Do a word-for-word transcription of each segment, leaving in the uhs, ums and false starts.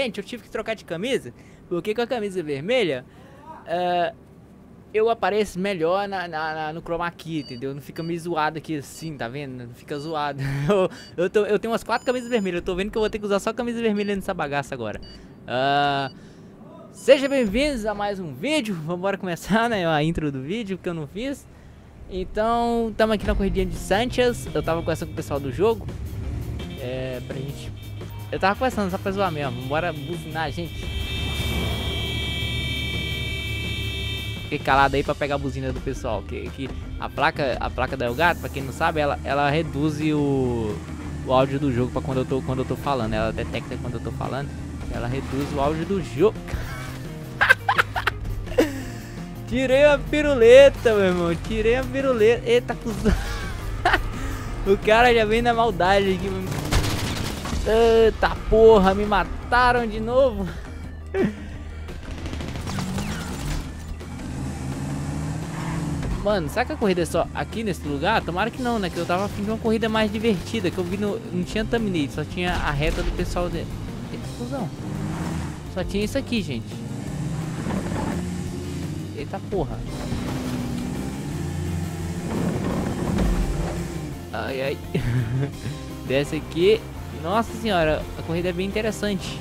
Gente, eu tive que trocar de camisa, porque com a camisa vermelha, uh, eu apareço melhor na, na, na, no chroma key, entendeu? Não fica meio zoado aqui assim, tá vendo? Não fica zoado. eu, eu, tô, eu tenho umas quatro camisas vermelhas, eu tô vendo que eu vou ter que usar só camisa vermelha nessa bagaça agora. Uh, Sejam bem-vindos a mais um vídeo. Vamos embora começar, né? A intro do vídeo que eu não fiz. Então, estamos aqui na corridinha de Sanchez. Eu tava conversando com o pessoal do jogo. É, pra gente... Eu tava conversando só pra zoar mesmo. Bora buzinar, gente. Fiquei calado aí pra pegar a buzina do pessoal. Que, que a placa a placa da Elgato, pra quem não sabe, ela, ela reduz o, o áudio do jogo pra quando eu, tô, quando eu tô falando. Ela detecta quando eu tô falando. Ela reduz o áudio do jogo. Tirei a piruleta, meu irmão. Tirei a piruleta. Eita, cuzão. O cara já vem na maldade aqui, meu irmão. Eita porra, me mataram de novo. Mano, será que a corrida é só aqui nesse lugar? Tomara que não, né? Que eu tava afim de uma corrida mais divertida. Que eu vi no... Não tinha thumbnail, só tinha a reta do pessoal de... Eita, cuzão. Só tinha isso aqui, gente. Eita porra. Ai, ai. Desce aqui. Nossa senhora, a corrida é bem interessante.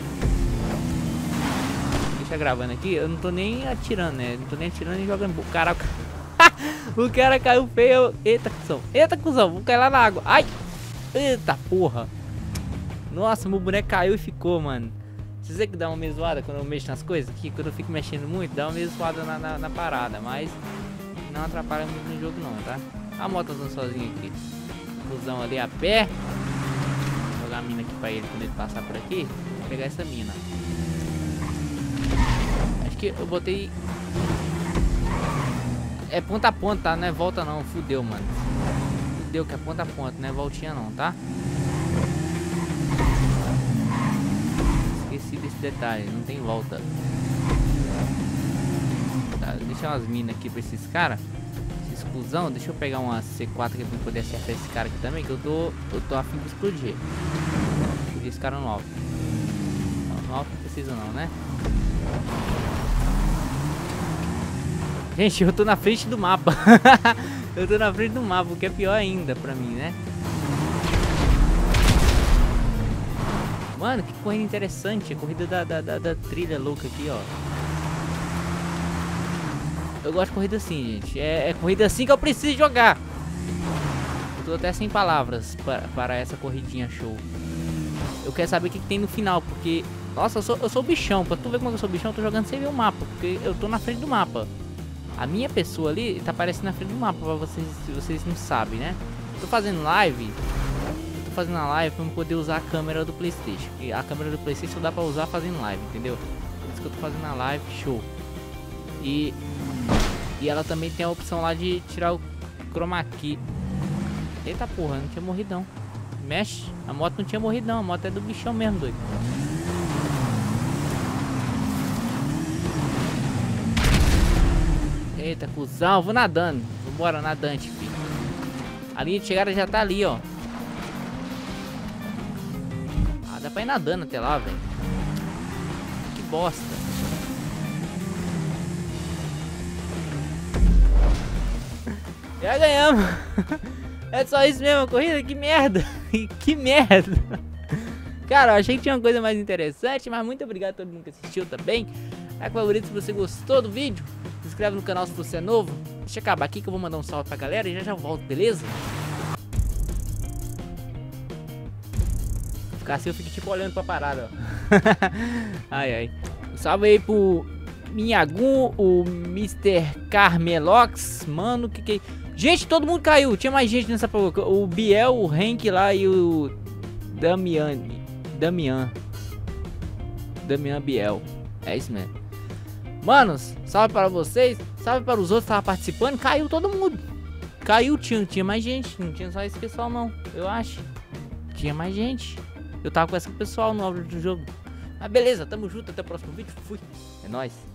Deixa gravando aqui. Eu não tô nem atirando, né? Não tô nem atirando nem jogando. Caraca. O cara caiu feio. Eita, cuzão. Eita, cuzão. Vou cair lá na água. Ai. Eita porra. Nossa, meu boneco caiu e ficou, mano. Vocês veem que dá uma meio zoada quando eu mexo nas coisas aqui? Quando eu fico mexendo muito, dá uma meio zoada na, na, na parada. Mas não atrapalha muito no jogo não, tá? A moto andando sozinha aqui. Cusão ali a pé. Vou jogar a mina aqui pra ele quando ele passar por aqui. Vou pegar essa mina. Acho que eu botei... É ponta a ponta, tá? Não é volta não. Fudeu, mano. Fudeu que é ponta a ponta, não é voltinha não, tá? Esqueci desse detalhe, não tem volta. Tá, deixa umas minas aqui pra esses caras. Essa exclusão, deixa eu pegar uma C quatro aqui pra poder acertar esse cara aqui também. Que eu tô, eu tô afim de explodir. Explodir esse cara no alto. Não, no alto não precisa não, né? Gente, eu tô na frente do mapa. Eu tô na frente do mapa, o que é pior ainda pra mim, né? Mano, que corrida interessante. A corrida da, da, da, da trilha louca aqui, ó. Eu gosto de corrida assim, gente. É, é corrida assim que eu preciso jogar. Eu tô até sem palavras para, para essa corridinha show. Eu quero saber o que, que tem no final, porque... Nossa, eu sou, eu sou bichão. Pra tu ver como eu sou bichão, eu tô jogando sem ver o mapa. Porque eu tô na frente do mapa. A minha pessoa ali tá aparecendo na frente do mapa, pra vocês, se vocês não sabem, né? Tô fazendo live... fazendo a live pra eu poder usar a câmera do PlayStation. E a câmera do PlayStation dá pra usar fazendo live, entendeu? Por isso que eu tô fazendo a live, show. E e ela também tem a opção lá de tirar o chroma key. Eita porra, não tinha morrido não. Mexe, a moto não tinha morrido não, a moto é do bichão mesmo, doido. Eita, cuzão, vou nadando. Vambora, nadante, filho. A linha de chegada já tá ali, ó. Dá pra ir nadando até lá, velho. Que bosta. Já ganhamos. É só isso mesmo, a corrida? Que merda. Que merda. Cara, eu achei que tinha uma coisa mais interessante, mas muito obrigado a todo mundo que assistiu também. Like o favorito se você gostou do vídeo. Se inscreve no canal se você é novo. Deixa eu acabar aqui que eu vou mandar um salve pra galera e já já volto, beleza? Ficar assim eu fico tipo olhando pra parada, ó. Ai, ai. Salve aí pro Minhagum, o mister Carmelox. Mano, que que... Gente, todo mundo caiu. Tinha mais gente nessa boca. O Biel, o Henk lá e o Damian. Damian. Damian Biel. É isso mesmo. Manos, salve para vocês. Salve para os outros que estavam participando. Caiu todo mundo. Caiu, tinha, tinha mais gente. Não tinha só esse pessoal não, eu acho. Tinha mais gente. Eu tava com esse pessoal no áudio do jogo. Mas beleza, tamo junto, até o próximo vídeo. Fui. É nóis.